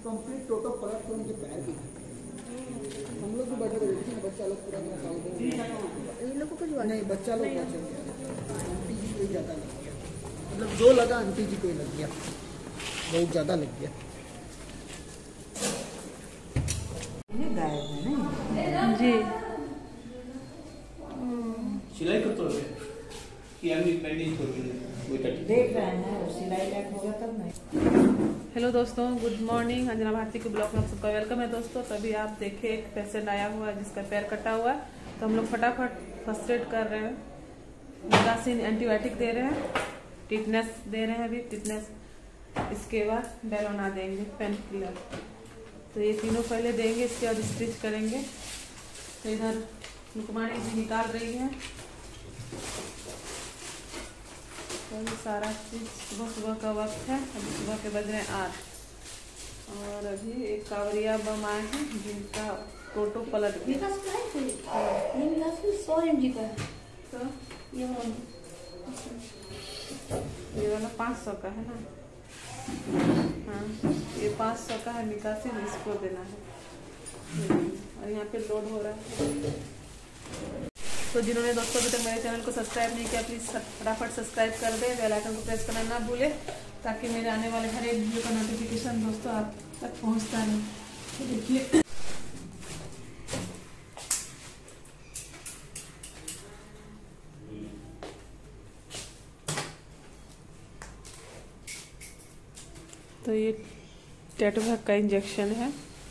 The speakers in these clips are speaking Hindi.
कंप्लीट टोटल पलट के उनके पैर की हम लोग भी बैठे थे, बच्चा लोग पूरा इन लोग को कुछ नहीं, बच्चा लोग आंटी जी को ज़्यादा लग गया, मतलब जो लगा आंटी जी को ही लग गया, बहुत ज़्यादा लग गया। जी सिलाई को तोड़ गए कि अभी पेंडिंग छोड़ गए, देख रहे हैं सिलाई लाइट होगा तब नहीं। हेलो दोस्तों, गुड मॉर्निंग। अंजना भारती के ब्लॉग में आप सबका वेलकम है दोस्तों। तभी आप देखे एक पेशेंट आया हुआ है जिसका पैर कटा हुआ है, तो हम लोग फटाफट फर्स्ट एड कर रहे हैं, मेगासिन एंटीबायोटिक दे रहे हैं, टिटनेस दे रहे हैं अभी टिटनेस, इसके बाद डेलोना देंगे पेन किलर। तो ये तीनों पहले देंगे, इसके बाद स्टिच करेंगे। तो इधर रुकमानी जी निकाल रही है, तो ये सारा चीज सुबह का वक्त है, अभी सुबह के बज रहे हैं 8 और अभी एक कांवरिया बम आए हैं जिनका टोटो पलट गया। तो ये वाला 500 का है ना, हाँ ये 500 का है निकासी, इसको देना है और यहाँ पे लोड हो रहा है। तो जिन्होंने दोस्तों अभी तक मेरे चैनल को सब्सक्राइब नहीं किया, प्लीज फटाफट सब्सक्राइब कर दें, बेल आइकन को प्रेस करना ना भूलें, ताकि मेरे आने वाले हर एक वीडियो का नोटिफिकेशन दोस्तों आप तक पहुंचता रहे। तो देखिए तो ये टेटोवैक का इंजेक्शन है।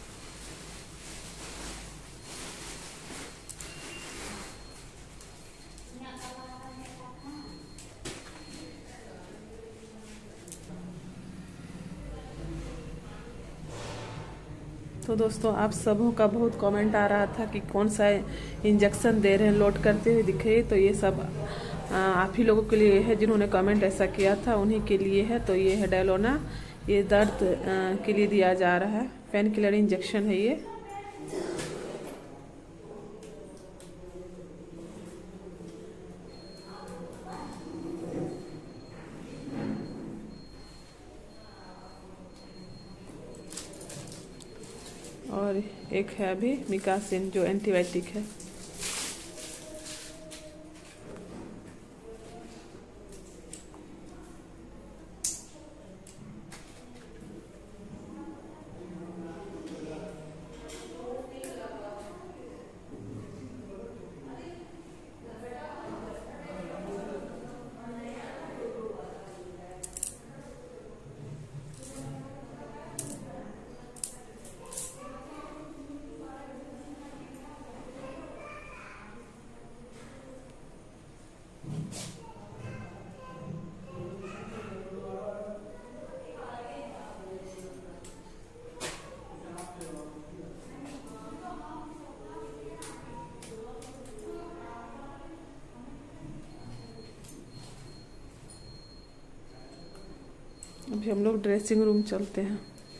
तो दोस्तों आप सबों का बहुत कमेंट आ रहा था कि कौन सा इंजेक्शन दे रहे हैं, लोड करते हुए दिखे। तो ये सब आप ही लोगों के लिए है, जिन्होंने कमेंट ऐसा किया था उन्हीं के लिए है। तो ये है डेलोना, ये दर्द के लिए दिया जा रहा है, पेन किलर इंजेक्शन है ये। और एक है अभी मिकासिन जो एंटीबायोटिक है। अभी हम लोग ड्रेसिंग रूम चलते हैं।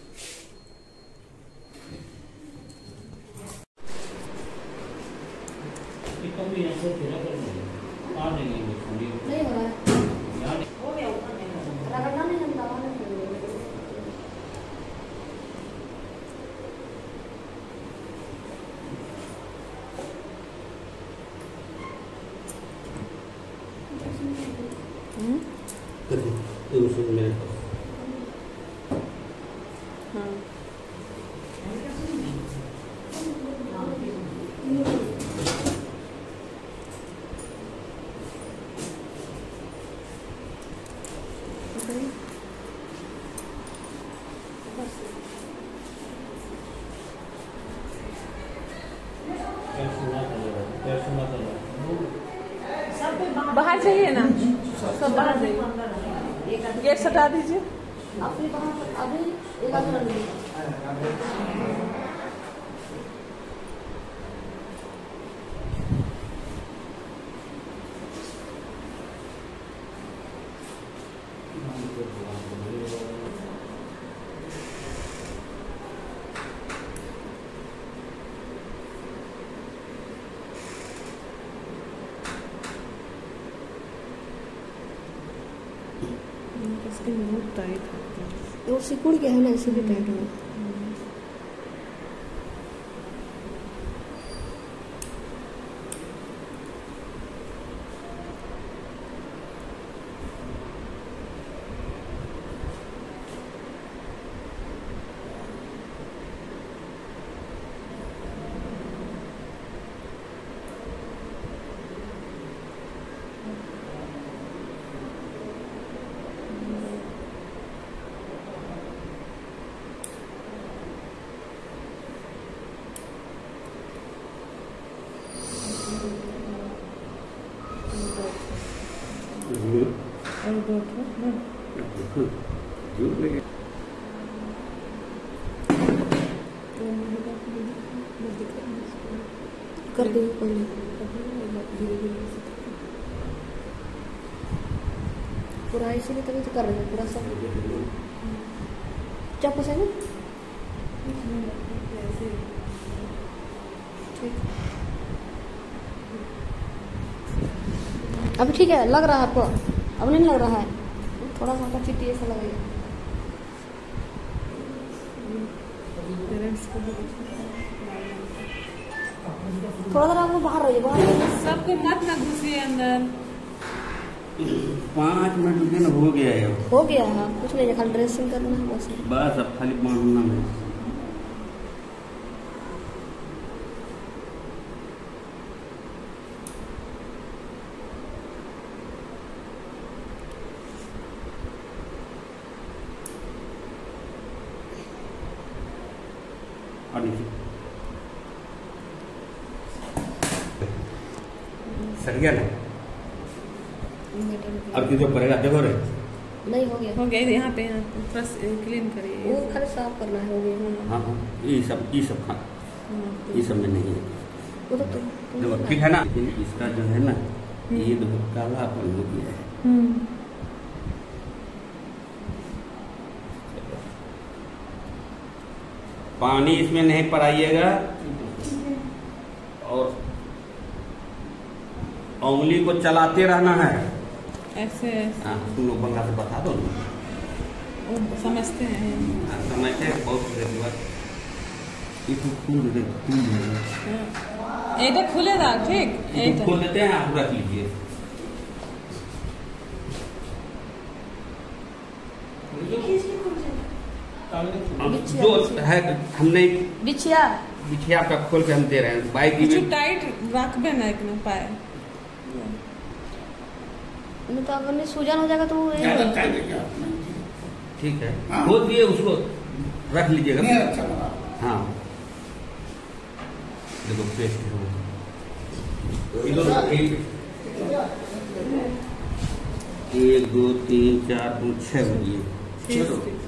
बाहर चाहिए ना, सब बाहर चाहिए, गेट सटा दीजिए। वो सिकुड़ गया है ना, इसीलिए टाइट हुआ। कर दो पहले पूरा इसीलिए तभी तो कर रहे हैं पूरा सब क्या पसंद है ठीक अभी ठीक है लग रहा है आपको अब नहीं लग रहा है थोड़ा सा चिट्टी ऐसा लगेगा थोड़ा सा आपको बाहर रहिए बाहर सबको मत ना घुसिए अंदर 5 मिनट रुके ना हो गया है हो गया है कुछ नहीं खाली ड्रेसिंग करना है बस बस अब खाली बांधना है और नीचे सट गया ना अब किधर पड़ेगा देखो रे नहीं हो गया हो गया यहाँ पे बस क्लीन करिए वो खाली साफ करना है हो गया हाँ हाँ ये सब खा ये सब में नहीं है वो तो देखो ठीक है ना इसका जो है ना ये देखो कालापन हो गया है पानी इसमें नहीं पड़ाइएगा और उंगली को चलाते रहना है ऐसे हाँ तुम लोग बंगा से बता दो वो समझते हैं समझते हैं बहुत ये खुलेगा ठीक खोल देते हैं आप रख लीजिए जो है हमने बिछिया का खोल के हम दे रहे हैं बाइक कुछ टाइट रखबे ना एक ना पाए नहीं तो अगर नहीं सूजन हो जाएगा तो वो ठीक है खोल दिए उसको रख लीजिएगा हाँ देखो पेस्ट है एक 2 3 4 5 6 बजे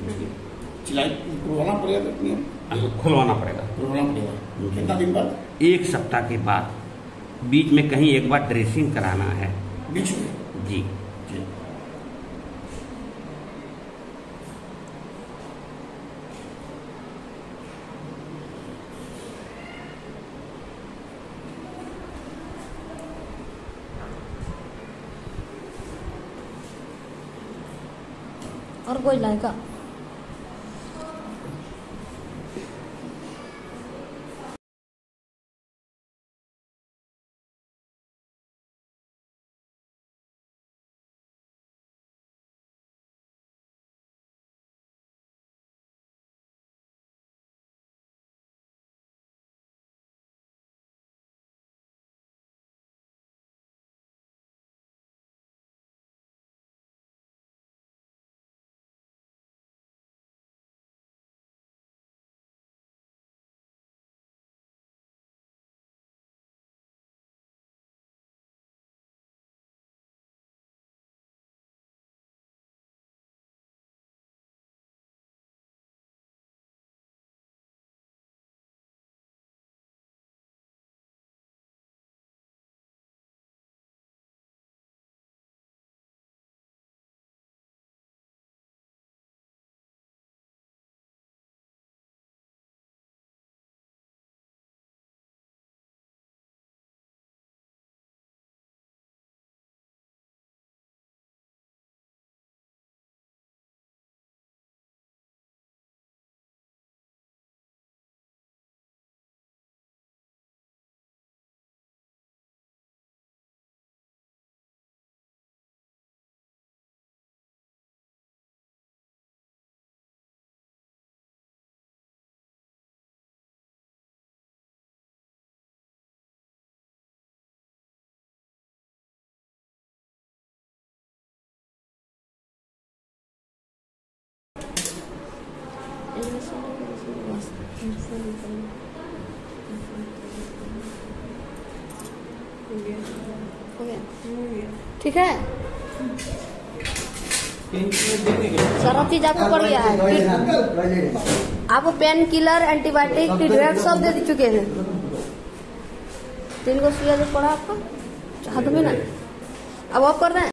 खुलवाना पड़ेगा कितना दिन बाद 1 सप्ताह के बाद बीच में कहीं एक बार ड्रेसिंग कराना है बीच में जी और कोई लाएगा हो गया ठीक है सारा चीज आपको पड़ गया है। आपको पेन किलर, एंटीबायोटिक, ड्रग सब दे चुके हैं। 3 गो सुइया जो पड़ा आपको हाथ में ना, अब आप कर रहे हैं।